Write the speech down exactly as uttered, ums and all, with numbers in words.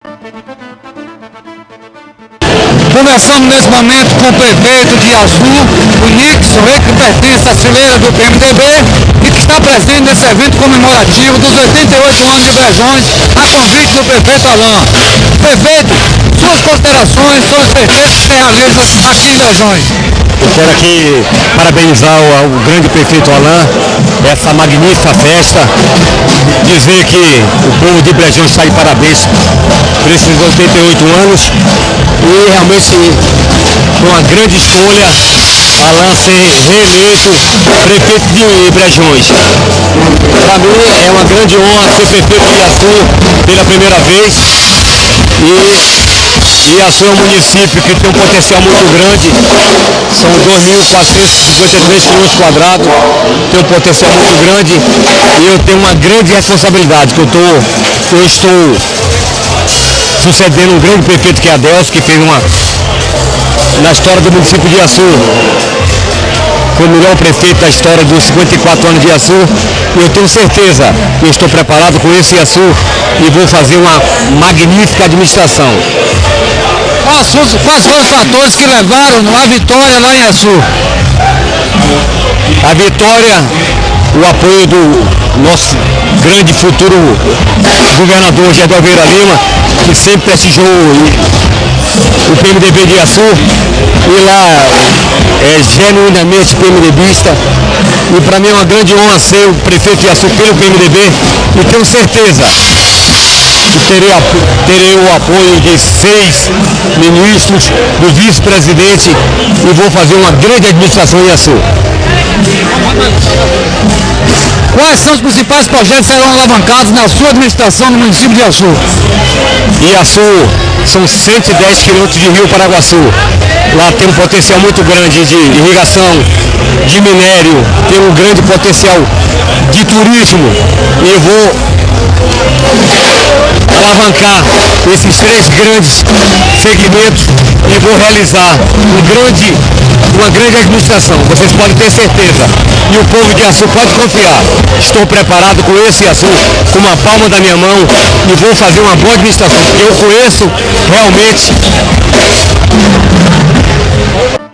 Conversamos nesse momento com o prefeito de Açu, o Nixon, ele que pertence à fileira do P M D B e que está presente nesse evento comemorativo dos oitenta e oito anos de Brejões, a convite do prefeito Alain. Prefeito, suas considerações sobre os prefeitos que se realizam aqui em Brejões. Eu quero aqui parabenizar o, o grande prefeito Alain, essa magnífica festa, dizer que o povo de Brejões está de parabéns por esses oitenta e oito anos e realmente foi uma grande escolha Alain ser reeleito prefeito de Brejões. Para mim é uma grande honra ser prefeito de Açu pela primeira vez e E Açu é um município que tem um potencial muito grande, são dois mil quatrocentos e cinquenta e três quilômetros quadrados, tem um potencial muito grande e eu tenho uma grande responsabilidade, que eu, tô, eu estou sucedendo um grande prefeito que é Adelso, que fez uma, na história do município de Açu, foi o melhor prefeito da história dos cinquenta e quatro anos de Açu, e eu tenho certeza que eu estou preparado com esse Açu e vou fazer uma magnífica administração. Quais foram os fatores que levaram à vitória lá em Açu? A vitória, o apoio do nosso grande futuro governador Gedel Vieira Lima, que sempre prestigiou o P M D B de Açu, e lá é genuinamente PMDBista, e para mim é uma grande honra ser o prefeito de Açu pelo P M D B, e tenho certeza que terei, terei o apoio de seis ministros, do vice-presidente, e vou fazer uma grande administração em Açu. Quais são os principais projetos que serão alavancados na sua administração no município de Açu? Em Açu são cento e dez quilômetros de rio Paraguaçu. Lá tem um potencial muito grande de irrigação, de minério, tem um grande potencial de turismo, e eu vou alavancar esses três grandes segmentos e vou realizar um grande, uma grande administração, vocês podem ter certeza, e o povo de Açu pode confiar. Estou preparado com esse Açu, com uma palma da minha mão, e vou fazer uma boa administração, porque eu conheço realmente